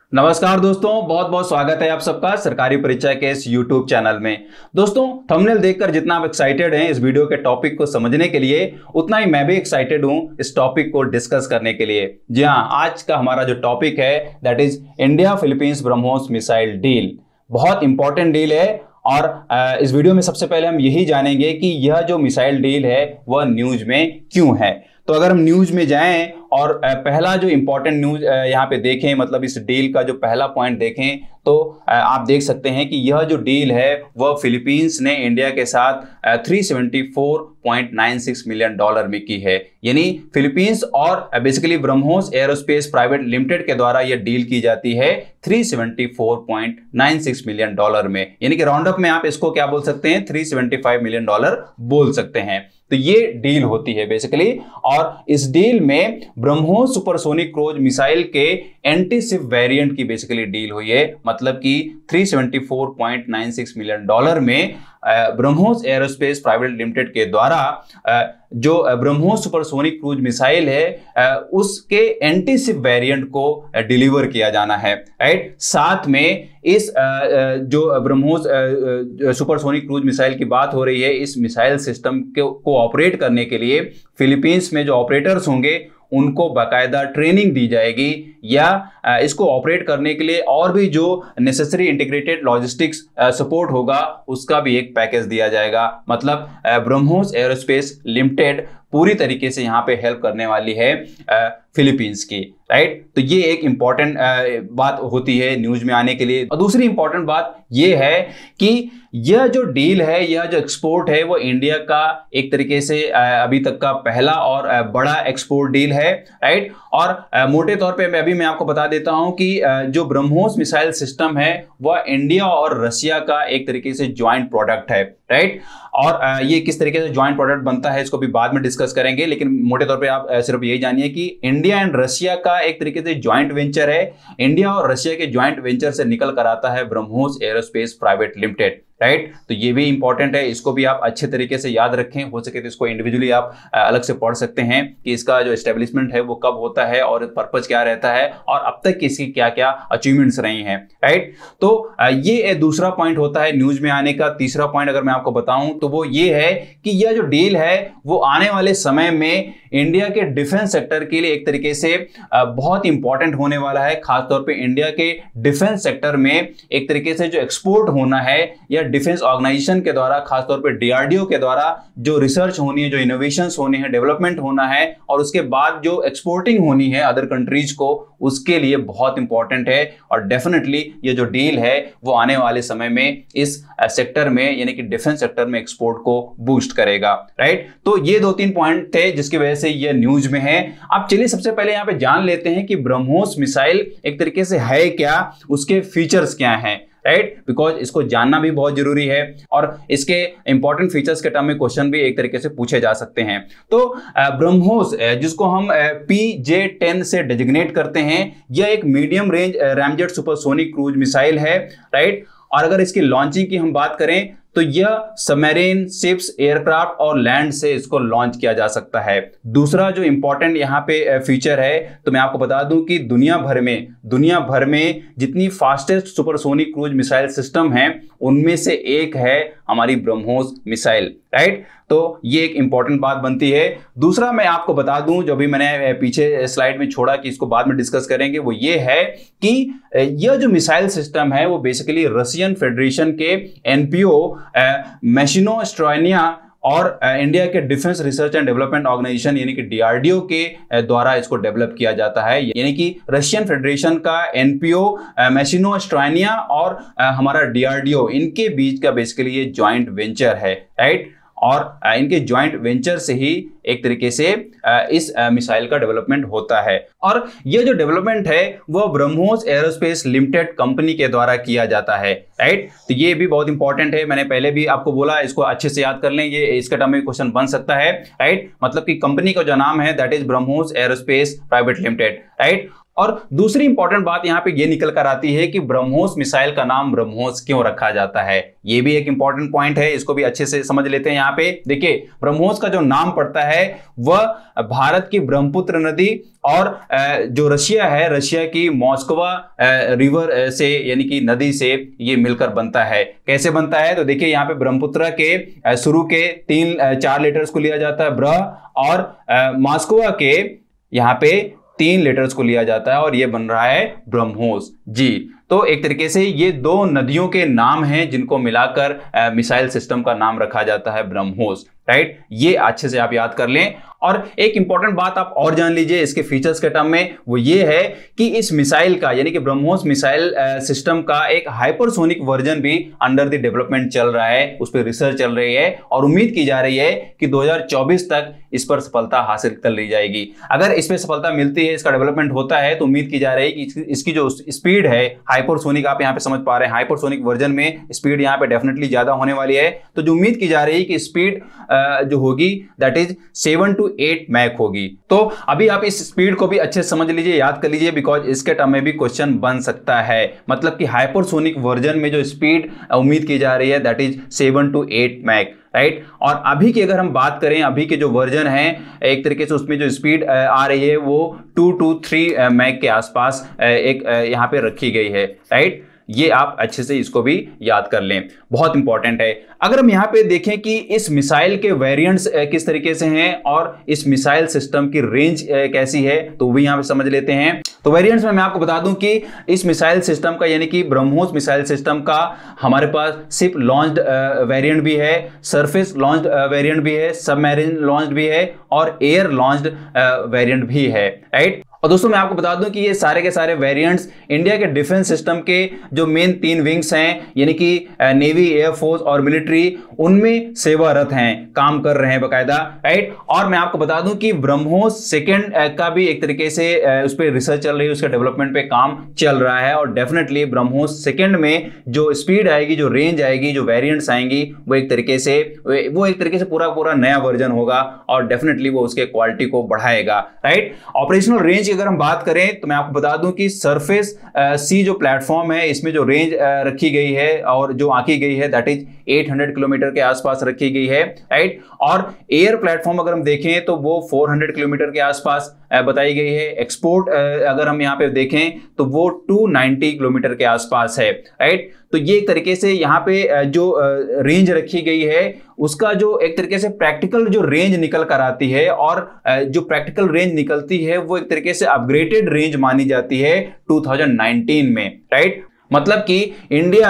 नमस्कार दोस्तों, बहुत बहुत स्वागत है आप सबका सरकारी परीक्षा के इस YouTube चैनल में। दोस्तों, थंबनेल देखकर जितना आप एक्साइटेड हैं इस वीडियो के टॉपिक को समझने के लिए, उतना ही मैं भी एक्साइटेड हूं इस टॉपिक को डिस्कस करने के लिए। जी हां, आज का हमारा जो टॉपिक है that is India Philippines BrahMos missile deal. बहुत इंपॉर्टेंट डील है और इस वीडियो में सबसे पहले हम यही जानेंगे कि यह जो मिसाइल डील है वह न्यूज में क्यों है। तो अगर हम न्यूज में जाएं और पहला जो इंपॉर्टेंट न्यूज यहाँ पे देखें, मतलब इस डील का जो पहला पॉइंट देखें, तो आप देख सकते हैं कि यह जो डील है वह फिलीपींस ने इंडिया के साथ $374.96 मिलियन में की है। यानी फिलीपींस और basically BrahMos aerospace private limited के द्वारा यह डील की जाती है $374.96 मिलियन में। यानी कि राउंड अप में आप इसको क्या बोल सकते हैं, $375 मिलियन बोल सकते हैं। तो ये डील होती है बेसिकली, और इस डील में ब्रह्मोस सुपरसोनिक क्रूज मिसाइल के एंटी शिप वेरिएंट की बेसिकली डील हुई है। मतलब कि $374.96 मिलियन में ब्रह्मोस एरोस्पेस प्राइवेट लिमिटेड के द्वारा जो ब्रह्मोस सुपरसोनिक क्रूज मिसाइल है उसके एंटी शिप वेरिएंट को डिलीवर किया जाना है, राइट। साथ में इस जो ब्रह्मोस सुपरसोनिक क्रूज मिसाइल की बात हो रही है, इस मिसाइल सिस्टम को ऑपरेट करने के लिए फिलीपींस में जो ऑपरेटर्स होंगे उनको बाकायदा ट्रेनिंग दी जाएगी, या इसको ऑपरेट करने के लिए और भी जो नेसेसरी इंटीग्रेटेड लॉजिस्टिक्स सपोर्ट होगा उसका भी एक पैकेज दिया जाएगा। मतलब ब्रह्मोस एरोस्पेस लिमिटेड पूरी तरीके से यहाँ पे हेल्प करने वाली है फिलीपींस की, राइट। तो ये एक इंपॉर्टेंट बात होती है न्यूज में आने के लिए। और दूसरी इंपॉर्टेंट बात ये है कि यह जो डील है, यह जो एक्सपोर्ट है, वो इंडिया का एक तरीके से अभी तक का पहला और बड़ा एक्सपोर्ट डील है, राइट। और मोटे तौर पे मैं आपको बता देता हूं कि जो ब्रह्मोस मिसाइल सिस्टम है वह इंडिया और रशिया का एक तरीके से ज्वाइंट प्रोडक्ट है, राइट। और ये किस तरीके से ज्वाइंट प्रोडक्ट बनता है इसको भी बाद में डिस्कस करेंगे, लेकिन मोटे तौर पे आप सिर्फ यही जानिए कि इंडिया एंड रशिया का एक तरीके से ज्वाइंट वेंचर है। इंडिया और रशिया के ज्वाइंट वेंचर से निकल कर आता है BrahMos aerospace private limited, right. तो ये भी इंपॉर्टेंट है, इसको भी आप अच्छे तरीके से याद रखें। हो सके तो इसको इंडिविजुअली आप अलग से पढ़ सकते हैं कि इसका जो एस्टेब्लिशमेंट है वो कब होता है और पर्पज क्या रहता है और अब तक इसकी क्या क्या अचीवमेंट्स रही हैं, राइट। तो ये दूसरा पॉइंट होता है न्यूज में आने का। तीसरा पॉइंट अगर मैं आपको बताऊं तो वो ये है कि यह जो डील है वो आने वाले समय में इंडिया के डिफेंस सेक्टर के लिए एक तरीके से बहुत इंपॉर्टेंट होने वाला है। खासतौर पे इंडिया के डिफेंस सेक्टर में एक तरीके से जो एक्सपोर्ट होना है या डिफेंस ऑर्गेनाइजेशन के द्वारा, खासतौर पे डीआरडीओ के द्वारा जो रिसर्च होनी है, जो इनोवेशंस होने हैं, डेवलपमेंट होना है और उसके बाद जो एक्सपोर्टिंग होनी है अदर कंट्रीज को, उसके लिए बहुत इंपॉर्टेंट है। और डेफिनेटली ये जो डील है वो आने वाले समय में इस सेक्टर में यानी कि डिफेंस सेक्टर में एक्सपोर्ट को बूस्ट करेगा, राइट। तो ये 2-3 पॉइंट थे जिसकी वजह से ये न्यूज में है। अब चलिए सबसे पहले यहां पे जान लेते हैं कि ब्रह्मोस मिसाइल एक तरीके से है क्या, उसके फीचर्स क्या हैं, राइट। बिकॉज इसको जानना भी बहुत जरूरी है और इसके इंपॉर्टेंट फीचर्स के टर्म में क्वेश्चन भी एक तरीके से पूछे जा सकते हैं। तो ब्रह्मोस जिसको हम PJ-10 से डेजिग्नेट करते हैं, यह एक medium range ramjet supersonic cruise missile है, राइट। और अगर इसकी लॉन्चिंग की हम बात करें तो यह सबमरीन, शिप्स, एयरक्राफ्ट और लैंड से इसको लॉन्च किया जा सकता है। दूसरा जो इंपॉर्टेंट यहाँ पे फीचर है तो मैं आपको बता दूं कि दुनिया भर में जितनी fastest supersonic cruise missile system है उनमें से एक है हमारी ब्रह्मोस मिसाइल, राइट। तो ये एक इंपॉर्टेंट बात बनती है। दूसरा मैं आपको बता दूं, जो भी मैंने पीछे स्लाइड में छोड़ा कि इसको बाद में डिस्कस करेंगे, वो ये है कि यह जो मिसाइल सिस्टम है वो बेसिकली रशियन फेडरेशन के एनपीओ मैशिनो स्ट्राइनिया और इंडिया के Defence Research and Development Organisation यानी कि डीआरडीओ के द्वारा इसको डेवलप किया जाता है। यानी कि रशियन फेडरेशन का एनपीओ मैशिनो स्ट्राइनिया और हमारा डीआरडीओ, इनके बीच का बेसिकली ये ज्वाइंट वेंचर है, राइट। और इनके ज्वाइंट वेंचर से ही एक तरीके से इस मिसाइल का डेवलपमेंट होता है। और यह जो डेवलपमेंट है वो ब्रह्मोस एरोस्पेस लिमिटेड कंपनी के द्वारा किया जाता है, राइट। तो ये भी बहुत इंपॉर्टेंट है, मैंने पहले भी आपको बोला, इसको अच्छे से याद कर लें, ये इसका टर्म में क्वेश्चन बन सकता है, राइट। मतलब कि कंपनी का जो नाम है that is BrahMos aerospace private limited, right. और दूसरी इंपॉर्टेंट बात यहां पे ये निकल कर आती है कि ब्रह्मोस मिसाइल का नाम ब्रह्मोस क्यों रखा जाता है। ये भी एक इंपॉर्टेंट पॉइंट है, इसको भी अच्छे से समझ लेते हैं। यहां पे देखिए ब्रह्मोस का जो नाम पड़ता है वह भारत की ब्रह्मपुत्र नदी और जो रशिया है, रशिया की मॉस्कोवा रिवर से यानी कि नदी से ये मिलकर बनता है। कैसे बनता है तो देखिए यहां पे ब्रह्मपुत्र के शुरू के 4 लेटर्स को लिया जाता है ब्र, और मॉस्कोवा के यहां पे 3 लेटर्स को लिया जाता है और ये बन रहा है ब्रह्मोस जी। तो एक तरीके से ये 2 नदियों के नाम हैं जिनको मिलाकर मिसाइल सिस्टम का नाम रखा जाता है ब्रह्मोस, राइट। ये अच्छे से आप याद कर लें। और एक इंपॉर्टेंट बात आप और जान लीजिए इसके फीचर्स के टर्म में, वो ये है कि इस मिसाइल का यानी कि ब्रह्मोस मिसाइल सिस्टम का एक हाइपरसोनिक वर्जन भी अंडर द डेवलपमेंट चल रहा है, उस पर रिसर्च चल रही है और उम्मीद की जा रही है कि 2024 तक इस पर सफलता हासिल कर ली जाएगी। अगर इस पर सफलता मिलती है, इसका डेवलपमेंट होता है, तो उम्मीद की जा रही है कि इसकी जो स्पीड है हाइपरसोनिक, आप यहाँ पे समझ पा रहे हैं, हाइपरसोनिक वर्जन में स्पीड यहाँ पे डेफिनेटली ज्यादा होने वाली है। तो जो उम्मीद की जा रही है कि स्पीड जो होगी दैट इज 7 to 8 मैक होगी। तो अभी आप इस स्पीड को भी अच्छे से समझ लीजिए, याद कर लीजिए, बिकॉज इसके टर्म में भी क्वेश्चन बन सकता है। मतलब कि हाइपरसोनिक वर्जन में जो स्पीड उम्मीद की जा रही है that is 7 to 8 Mach, right. और अभी की अगर हम बात करें, अभी के जो वर्जन है एक तरीके से उसमें जो स्पीड आ रही है वो 2 to 3 मैक के आसपास एक यहाँ पे रखी गई है, राइट। ये आप अच्छे से इसको भी याद कर लें, बहुत इंपॉर्टेंट है। अगर हम यहाँ पे देखें कि इस मिसाइल के वेरिएंट्स किस तरीके से हैं और इस मिसाइल सिस्टम की रेंज कैसी है, तो भी यहाँ पे समझ लेते हैं। तो वेरिएंट्स में मैं आपको बता दूं कि इस मिसाइल सिस्टम का यानी कि ब्रह्मोस मिसाइल सिस्टम का हमारे पास शिप लॉन्च्ड वेरिएंट भी है, सरफेस लॉन्च्ड वेरिएंट भी है, सबमरीन लॉन्च्ड भी है और एयर लॉन्च्ड वेरिएंट भी है, राइट। और दोस्तों मैं आपको बता दूं कि ये सारे के सारे वेरिएंट्स इंडिया के डिफेंस सिस्टम के जो मेन 3 विंग्स हैं यानी कि नेवी, एयरफोर्स और मिलिट्री, उनमें सेवारत हैं, काम कर रहे हैं बकायदा, राइट। और मैं आपको बता दूं कि ब्रह्मोस सेकंड का भी एक तरीके से उस पर रिसर्च चल रही है, उसके डेवलपमेंट पे काम चल रहा है और डेफिनेटली ब्रह्मोस सेकंड में जो स्पीड आएगी, जो रेंज आएगी, जो वेरिएंट्स आएंगी, वो एक तरीके से पूरा नया वर्जन होगा और डेफिनेटली वो उसके क्वालिटी को बढ़ाएगा, राइट। ऑपरेशनल रेंज की अगर हम बात करें तो मैं आपको बता दूं कि सरफेस सी जो प्लेटफॉर्म है इसमें जो रेंज रखी गई है और जो आंकी गई है दैट इज 800 किलोमीटर के आसपास रखी गई है, राइट। और एयर प्लेटफॉर्म अगर हम देखें तो वो 400 किलोमीटर के आसपास बताई गई है। एक्सपोर्ट अगर हम यहाँ पे देखें तो वो 290 किलोमीटर के आसपास है, राइट। तो ये एक तरीके से यहाँ पे जो रेंज रखी गई है उसका जो एक तरीके से प्रैक्टिकल जो रेंज निकल कर आती है और जो प्रैक्टिकल रेंज निकलती है वो एक तरीके से अपग्रेडेड रेंज मानी जाती है 2019 में, राइट। मतलब कि इंडिया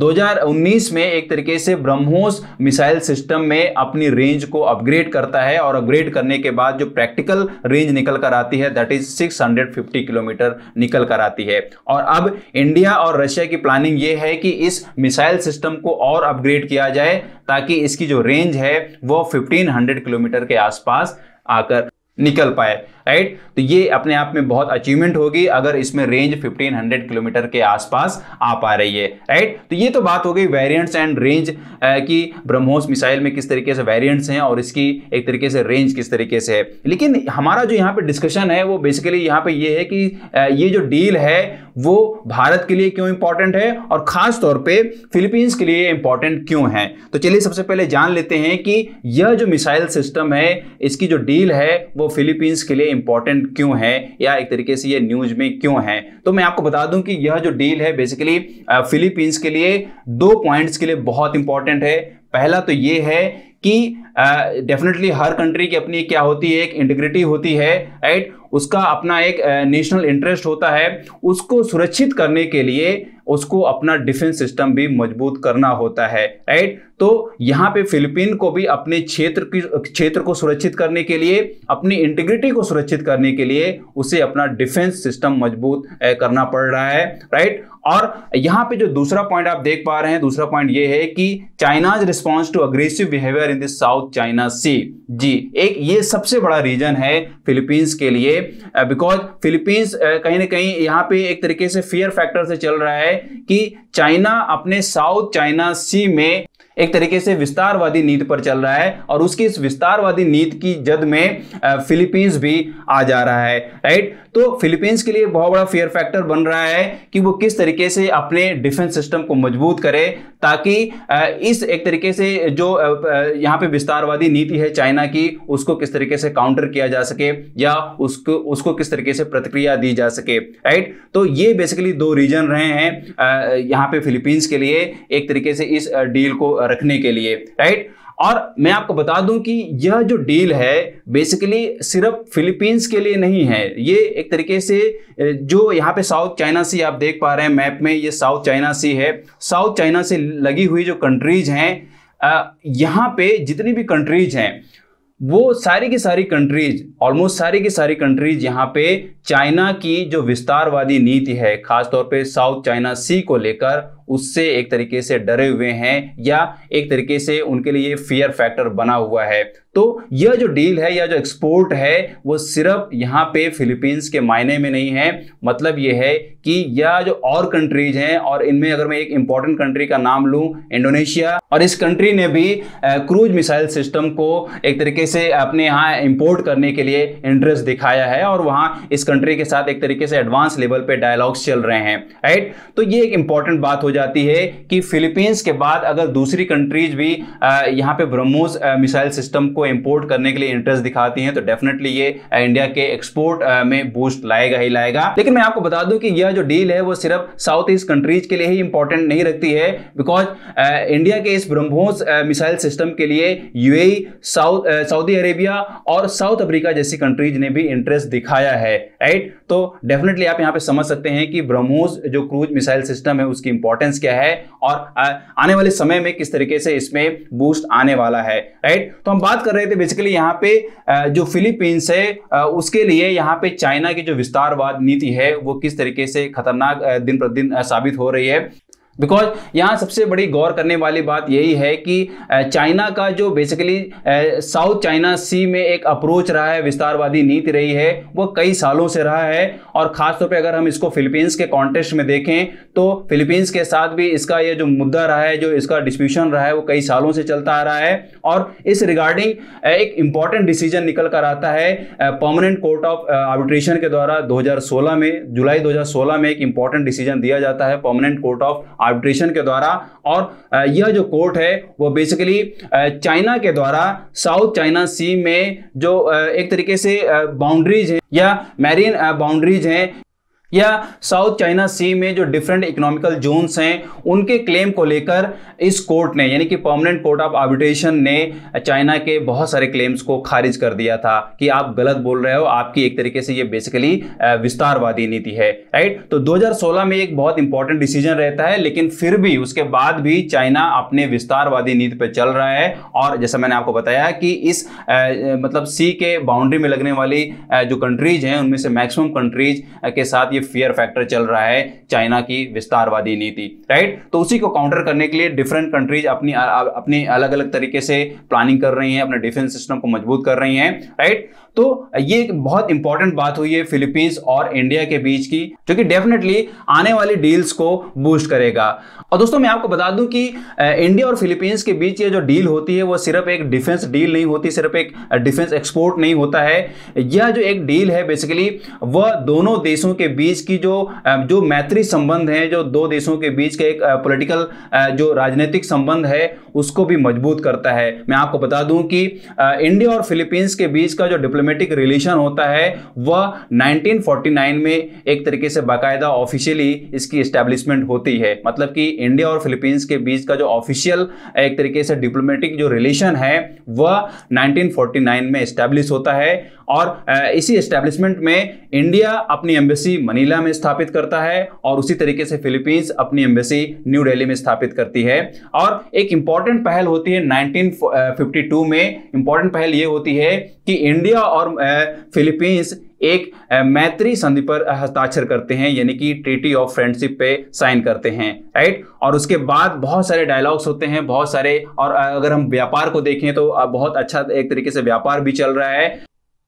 2019 में एक तरीके से ब्रह्मोस मिसाइल सिस्टम में अपनी रेंज को अपग्रेड करता है और अपग्रेड करने के बाद जो प्रैक्टिकल रेंज निकल कर आती है दैट इज 650 किलोमीटर निकल कर आती है। और अब इंडिया और रशिया की प्लानिंग ये है कि इस मिसाइल सिस्टम को और अपग्रेड किया जाए ताकि इसकी जो रेंज है वो 1500 किलोमीटर के आसपास आकर निकल पाए, राइट। तो ये अपने आप में बहुत अचीवमेंट होगी अगर इसमें रेंज 1500 किलोमीटर के आसपास आ पा रही है, राइट। तो ये तो बात हो गई वेरिएंट्स एंड रेंज की, ब्रह्मोस मिसाइल में किस तरीके से वेरिएंट्स हैं और इसकी एक तरीके से रेंज किस तरीके से है। लेकिन हमारा जो यहाँ पे डिस्कशन है वो बेसिकली यहाँ पे ये है कि ये जो डील है वो भारत के लिए क्यों इंपॉर्टेंट है और खास तौर पे फिलीपींस के लिए इंपॉर्टेंट क्यों है। तो चलिए सबसे पहले जान लेते हैं कि यह जो मिसाइल सिस्टम है इसकी जो डील है वो फिलीपींस के लिए इंपॉर्टेंट क्यों है या एक तरीके से ये न्यूज में क्यों है। तो मैं आपको बता दूं कि यह जो डील है बेसिकली फिलीपींस के लिए 2 पॉइंट्स के लिए बहुत इंपॉर्टेंट है। पहला तो ये है कि डेफिनेटली हर कंट्री की अपनी क्या होती है, एक इंटीग्रिटी होती है, राइट। उसका अपना एक नेशनल इंटरेस्ट होता है, उसको सुरक्षित करने के लिए उसको अपना डिफेंस सिस्टम भी मजबूत करना होता है, राइट। तो यहाँ पे फिलीपीन को भी अपने क्षेत्र को सुरक्षित करने के लिए, अपनी इंटीग्रिटी को सुरक्षित करने के लिए उसे अपना डिफेंस सिस्टम मजबूत करना पड़ रहा है, राइट। और यहाँ पे जो दूसरा पॉइंट आप देख पा रहे हैं, दूसरा पॉइंट ये है कि China's response to aggressive behaviour in the South China Sea, जी एक ये सबसे बड़ा रीजन है फिलीपींस के लिए, बिकॉज फिलीपींस कहीं ना कहीं यहाँ पे एक तरीके से फियर फैक्टर से चल रहा है कि चाइना अपने साउथ चाइना सी में एक तरीके से विस्तारवादी नीति पर चल रहा है और उसकी इस विस्तारवादी नीति की जद में फिलीपींस भी आ जा रहा है, राइट। तो फिलीपींस के लिए बहुत बड़ा फियर फैक्टर बन रहा है कि वो किस तरीके से अपने डिफेंस सिस्टम को मजबूत करे, ताकि इस एक तरीके से जो यहाँ पे विस्तारवादी नीति है चाइना की, उसको किस तरीके से काउंटर किया जा सके या उसको किस तरीके से प्रतिक्रिया दी जा सके, राइट। तो ये बेसिकली दो रीजन रहे हैं यहाँ पे फिलीपींस के लिए एक तरीके से इस डील को रखने के लिए, राइट। और मैं आपको बता दूं कि यह जो डील है बेसिकली सिर्फ फिलीपींस के लिए नहीं है, ये एक तरीके से जो यहाँ पे साउथ चाइना सी आप देख पा रहे हैं मैप में, ये साउथ चाइना सी है। साउथ चाइना से लगी हुई जो कंट्रीज हैं, यहाँ पे जितनी भी कंट्रीज हैं वो सारी की सारी कंट्रीज, ऑलमोस्ट सारी की सारी कंट्रीज यहाँ पे चाइना की जो विस्तारवादी नीति है खासतौर पे साउथ चाइना सी को लेकर, उससे एक तरीके से डरे हुए हैं या एक तरीके से उनके लिए फियर फैक्टर बना हुआ है। तो यह जो डील है या जो एक्सपोर्ट है वो सिर्फ यहाँ पे फिलीपींस के मायने में नहीं है, मतलब ये है कि यह जो और कंट्रीज हैं, और इनमें अगर मैं एक इंपॉर्टेंट कंट्री का नाम लूं, इंडोनेशिया, और इस कंट्री ने भी क्रूज मिसाइल सिस्टम को एक तरीके से अपने यहाँ इंपोर्ट करने के लिए इंटरेस्ट दिखाया है और वहाँ इस कंट्री के साथ एक तरीके से एडवांस लेवल पे डायलॉग्स चल रहे हैं, राइट। तो ये एक इंपॉर्टेंट बात हो जाती है कि फिलीपींस के बाद अगर दूसरी कंट्रीज भी यहाँ पे ब्रह्मोस मिसाइल सिस्टम को इंपोर्ट करने के लिए इंटरेस्ट दिखाती हैं तो डेफिनेटली ये इंडिया के एक्सपोर्ट में बूस्ट लाएगा ही लाएगा। लेकिन मैं आपको बता दूं कि यह जो डील है वो सिर्फ साउथ ईस्ट कंट्रीज के लिए ही इंपॉर्टेंट नहीं रखती है, बिकॉज इंडिया के इस ब्रह्मोस मिसाइल सिस्टम के लिए यूएई, सऊदी अरेबिया और साउथ अफ्रीका जैसी कंट्रीज ने भी इंटरेस्ट दिखाया है, राइट। तो डेफिनेटली आप यहां पे समझ सकते हैं कि ब्रह्मोस जो क्रूज मिसाइल सिस्टम है उसकी इंपॉर्टेंस क्या है और आने वाले समय में किस तरीके से इसमें बूस्ट आने वाला है, राइट। तो हम बात कर रहे थे बेसिकली यहाँ पे जो फिलीपींस है उसके लिए यहाँ पे चाइना की जो विस्तारवाद नीति है वो किस तरीके से खतरनाक दिन प्रतिदिन साबित हो रही है, बिकॉज यहाँ सबसे बड़ी गौर करने वाली बात यही है कि चाइना का जो बेसिकली साउथ चाइना सी में एक अप्रोच रहा है, विस्तारवादी नीति रही है, वो कई सालों से रहा है। और खासतौर पे अगर हम इसको फिलीपींस के कॉन्टेक्स्ट में देखें तो फिलीपींस के साथ भी इसका ये जो मुद्दा रहा है, जो इसका डिस्प्यूशन रहा है वो कई सालों से चलता आ रहा है। और इस रिगार्डिंग एक इंपॉर्टेंट डिसीजन निकल कर आता है परमानेंट कोर्ट ऑफ आर्बिट्रेशन के द्वारा 2016 में, जुलाई 2016 में एक इंपॉर्टेंट डिसीजन दिया जाता है परमानेंट कोर्ट ऑफ आर्बिट्रेशन के द्वारा। और यह जो कोर्ट है वो बेसिकली चाइना के द्वारा साउथ चाइना सी में जो एक तरीके से बाउंड्रीज हैं या मैरीन बाउंड्रीज हैं या साउथ चाइना सी में जो डिफरेंट इकोनॉमिकल जोन्स हैं उनके क्लेम को लेकर इस कोर्ट ने, यानी कि परमानेंट कोर्ट ऑफ आर्बिट्रेशन ने चाइना के बहुत सारे क्लेम्स को खारिज कर दिया था कि आप गलत बोल रहे हो, आपकी एक तरीके से ये बेसिकली विस्तारवादी नीति है, राइट। तो 2016 में एक बहुत इंपॉर्टेंट डिसीजन रहता है, लेकिन फिर भी उसके बाद भी चाइना अपने विस्तारवादी नीति पर चल रहा है। और जैसा मैंने आपको बताया कि इस मतलब सी के बाउंड्री में लगने वाली जो कंट्रीज हैं उनमें से मैक्सिमम कंट्रीज के साथ ये फियर फैक्टर चल रहा है चाइना की विस्तारवादी नीति, राइट। तो उसी को काउंटर करने के लिए डिफरेंट कंट्रीज अपनी अलग अलग तरीके से प्लानिंग कर रही हैं, अपने डिफेंस सिस्टम को मजबूत कर रही हैं, राइट। तो ये एक बहुत इंपॉर्टेंट बात हुई है फिलीपींस और इंडिया के बीच की, जो कि डेफिनेटली आने वाली डील्स को बूस्ट करेगा। और दोस्तों मैं आपको बता दूं कि इंडिया और फिलीपींस के बीच ये जो डील होती है वो सिर्फ एक डिफेंस डील नहीं होती, सिर्फ एक डिफेंस एक्सपोर्ट नहीं होता है। यह जो एक डील है बेसिकली वह दोनों देशों के बीच की जो मैत्री संबंध है, जो दो देशों के बीच का एक पॉलिटिकल जो राजनीतिक संबंध है उसको भी मजबूत करता है। मैं आपको बता दूं कि इंडिया और फिलीपींस के बीच का जो डिप्लोमेटिक रिलेशन होता है वह 1949 में एक तरीके से बाकायदा ऑफिशियली इसकी एस्टैब्लिशमेंट होती है। मतलब कि इंडिया और फिलीपींस के बीच का जो ऑफिशियल एक तरीके से डिप्लोमेटिक जो रिलेशन है वह 1949 में एस्टैब्लिश होता है। और इसी एस्टैब्लिशमेंट में इंडिया अपनी एम्बेसी मनीला में स्थापित करता है और उसी तरीके से फिलीपींस अपनी एम्बेसी न्यू दिल्ली में स्थापित करती है। और एक इंपॉर्टेंट पहल होती है 1952 में, इंपॉर्टेंट पहल ये होती है कि इंडिया और फिलीपींस एक मैत्री संधि पर हस्ताक्षर करते हैं, यानी कि ट्रीटी ऑफ फ्रेंडशिप पे साइन करते हैं, राइट। और उसके बाद बहुत सारे डायलॉग्स होते हैं, बहुत सारे, और अगर हम व्यापार को देखें तो बहुत अच्छा एक तरीके से व्यापार भी चल रहा है।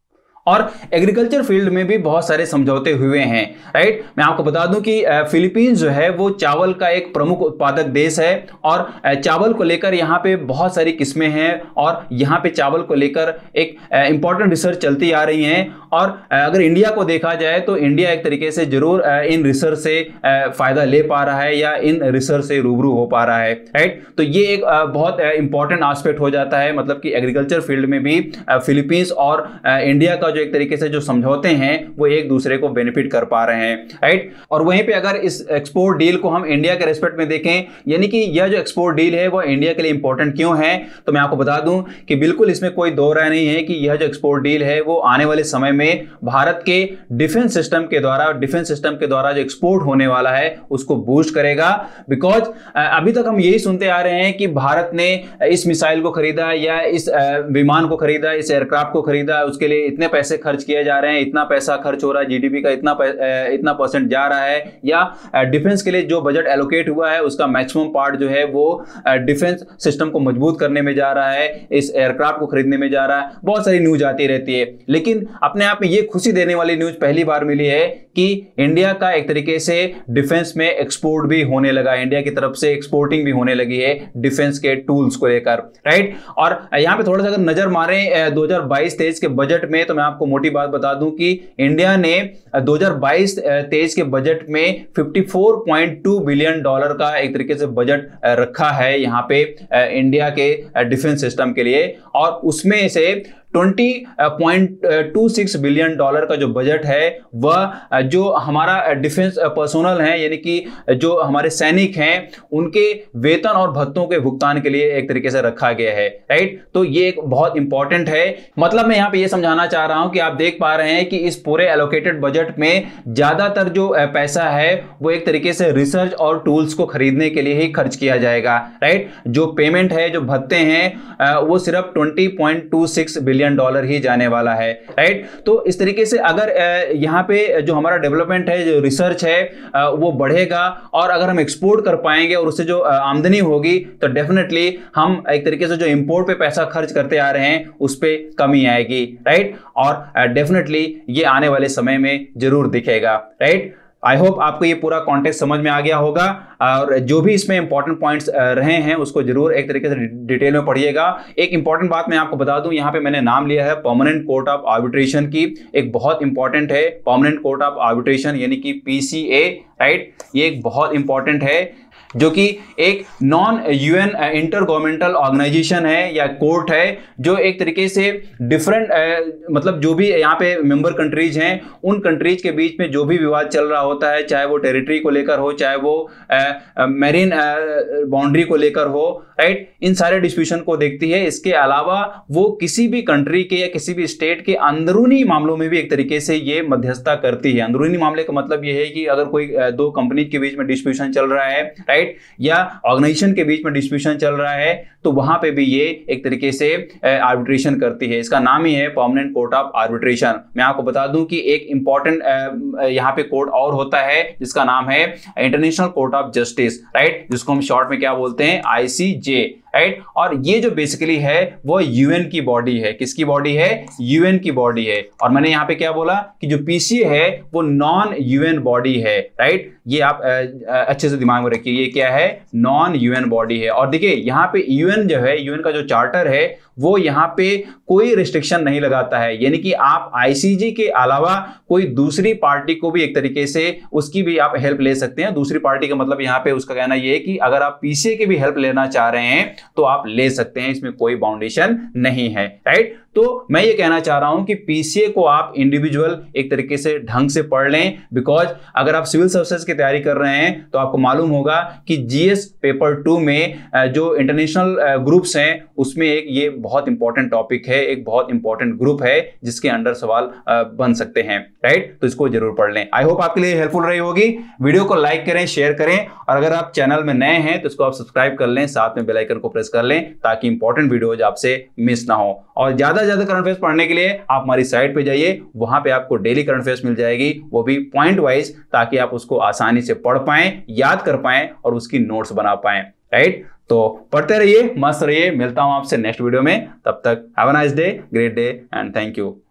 और एग्रीकल्चर फील्ड में भी बहुत सारे समझौते हुए हैं, राइट। मैं आपको बता दूं कि फिलीपींस जो है वो चावल का एक प्रमुख उत्पादक देश है और चावल को लेकर यहाँ पे बहुत सारी किस्में हैं और यहाँ पे चावल को लेकर एक इंपॉर्टेंट रिसर्च चलती आ रही है। और अगर इंडिया को देखा जाए तो इंडिया एक तरीके से जरूर इन रिसर्च से फायदा ले पा रहा है या इन रिसर्च से रूबरू हो पा रहा है, राइट। तो ये एक बहुत इंपॉर्टेंट एस्पेक्ट हो जाता है, मतलब कि एग्रीकल्चर फील्ड में भी फिलीपींस और इंडिया का जो एक तरीके से जो समझौते हैं वो एक दूसरे को बेनिफिट कर पा रहे हैं, राइट। और वहीं पे अगर इस एक्सपोर्ट डील को हम इंडिया के रेस्पेक्ट में देखें, यानी कि यह जो एक्सपोर्ट डील है वो इंडिया के लिए इंपॉर्टेंट क्यों है, तो मैं आपको बता दूं कि बिल्कुल इसमें कोई दो राय नहीं है कि यह जो एक्सपोर्ट डील है वो आने वाले समय में भारत के डिफेंस सिस्टम के द्वारा जो एक्सपोर्ट होने वाला है उसको बूस्ट करेगा। बिकॉज अभी तक हम यही सुनते आ रहे हैं कि भारत ने इस मिसाइल को खरीदा या इस विमान को खरीदा, इस एयरक्राफ्ट को खरीदा, उसके लिए इतने पैसे खर्च किए जा रहे हैं, इतना पैसा खर्च हो रहा है, जीडीपी का इतना परसेंट जा रहा है, या डिफेंस के लिए जो बजट एलोकेट हुआ है उसका मैक्सिमम पार्ट जो है वो डिफेंस सिस्टम को मजबूत करने में जा रहा है, इस एयरक्राफ्ट को खरीदने में जा रहा है। बहुत सारी न्यूज आती रहती है, लेकिन अपने आप में ये खुशी देने वाली न्यूज पहली बार मिली है कि इंडिया का एक तरीके से डिफेंस में एक्सपोर्ट भी होने लगा, इंडिया की तरफ से एक्सपोर्टिंग भी होने लगी है डिफेंस के टूल्स को लेकर, राइट। और यहां पे थोड़ा सा अगर नजर मारें 2022-23 के बजट में, तो मैं आपको मोटी बात बता दूं कि इंडिया ने 2022-23 के बजट में $54.2 बिलियन का एक तरीके से बजट रखा है यहां पे इंडिया के डिफेंस सिस्टम के लिए, और उसमें से $20.26 बिलियन का जो बजट है वह जो हमारा डिफेंस पर्सोनल है, यानी कि जो हमारे सैनिक हैं उनके वेतन और भत्तों के भुगतान के लिए एक तरीके से रखा गया है, राइट। तो ये एक बहुत इंपॉर्टेंट है। मतलब मैं यहां पे ये समझाना चाह रहा हूं कि आप देख पा रहे हैं कि इस पूरे एलोकेटेड बजट में ज्यादातर जो पैसा है वो एक तरीके से रिसर्च और टूल्स को खरीदने के लिए ही खर्च किया जाएगा, राइट। जो पेमेंट है, जो भत्ते हैं वो सिर्फ $20.26 बिलियन ही जाने वाला है, राइट। तो इस तरीके से अगर यहां पे जो हमारा डेवलपमेंट है, जो रिसर्च है वो बढ़ेगा और अगर हम एक्सपोर्ट कर पाएंगे और उससे जो आमदनी होगी तो डेफिनेटली हम एक तरीके से जो इंपोर्ट पे पैसा खर्च करते आ रहे हैं उस पे कमी आएगी, राइट। और डेफिनेटली ये आने वाले समय में जरूर दिखेगा, राइट। आई होप आपको ये पूरा कॉन्टेक्स्ट समझ में आ गया होगा और जो भी इसमें इंपॉर्टेंट पॉइंट्स रहे हैं उसको जरूर एक तरीके से डिटेल में पढ़िएगा। एक इंपॉर्टेंट बात मैं आपको बता दूं, यहाँ पे मैंने नाम लिया है परमानेंट कोर्ट ऑफ आर्बिट्रेशन की। एक बहुत इंपॉर्टेंट है परमानेंट कोर्ट ऑफ आर्बिट्रेशन यानी कि PCA, राइट। ये एक बहुत इंपॉर्टेंट है जो कि एक non UN intergovernmental organisation है या कोर्ट है जो एक तरीके से डिफरेंट मतलब जो भी यहाँ पे मेंबर कंट्रीज हैं उन कंट्रीज के बीच में जो भी विवाद चल रहा होता है, चाहे वो टेरिटरी को लेकर हो, चाहे वो मैरीन बाउंड्री को लेकर हो, राइट, इन सारे डिस्प्यूशन को देखती है। इसके अलावा वो किसी भी कंट्री के या किसी भी स्टेट के अंदरूनी मामलों में भी एक तरीके से ये मध्यस्थता करती है। अंदरूनी मामले का मतलब ये है कि अगर कोई दो कंपनी के बीच में डिस्प्यूशन चल रहा है, राइट, या ऑर्गेनाइजेशन के बीच में डिस्प्यूशन चल रहा है तो वहां पे भी ये एक तरीके से आर्बिट्रेशन करती है। इसका नाम ही है परमानेंट कोर्ट ऑफ आर्बिट्रेशन। मैं आपको बता दूं कि एक इंपॉर्टेंट यहाँ पे कोर्ट और होता है जिसका नाम है international court of justice, right, जिसको हम शॉर्ट में क्या बोलते हैं, ICJ, राइट। और ये जो बेसिकली है वो यूएन की बॉडी है। किसकी बॉडी है? यूएन की बॉडी है। और मैंने यहाँ पे क्या बोला कि जो PCA है वो नॉन यूएन बॉडी है, राइट। ये आप अच्छे से दिमाग में रखिए, ये क्या है? नॉन यूएन बॉडी है। और देखिए यहाँ पे यूएन जो है, यूएन का जो चार्टर है वो यहाँ पे कोई रिस्ट्रिक्शन नहीं लगाता है, यानी कि आप ICJ के अलावा कोई दूसरी पार्टी को भी एक तरीके से उसकी भी आप हेल्प ले सकते हैं। दूसरी पार्टी का मतलब यहाँ पे उसका कहना ये है कि अगर आप PCA की भी हेल्प लेना चाह रहे हैं तो आप ले सकते हैं, इसमें कोई बाउंडेशन नहीं है, राइट। तो मैं ये कहना चाह रहा हूं कि PCA को आप इंडिविजुअल एक तरीके से ढंग से पढ़ लें, बिकॉज अगर आप सिविल सर्विसेज की तैयारी कर रहे हैं तो आपको मालूम होगा कि GS पेपर 2 में जो इंटरनेशनल ग्रुप्स हैं उसमें एक ये बहुत इंपॉर्टेंट टॉपिक है, एक बहुत इंपॉर्टेंट ग्रुप है जिसके अंडर सवाल बन सकते हैं, राइट। तो इसको जरूर पढ़ लें। आई होप आपके लिए हेल्पफुल रही होगी। वीडियो को लाइक करें, शेयर करें, और अगर आप चैनल में नए हैं तो इसको आप सब्सक्राइब कर लें, साथ में बेल आइकन को प्रेस कर लें ताकि इंपॉर्टेंट वीडियोज आपसे मिस ना हो। और ज्यादा करंट अफेयर्स पढ़ने के लिए आप हमारी साइट पे जाइए, वहां पे आपको डेली करंट अफेयर्स मिल जाएगी, वो भी पॉइंट वाइज, ताकि आप उसको आसानी से पढ़ पाएं, याद कर पाएं और उसकी नोट्स बना पाएं, राइट। तो पढ़ते रहिए, मस्त रहिए। मिलता हूं आपसे नेक्स्ट वीडियो में, तब तक have a nice day, great day and thank you.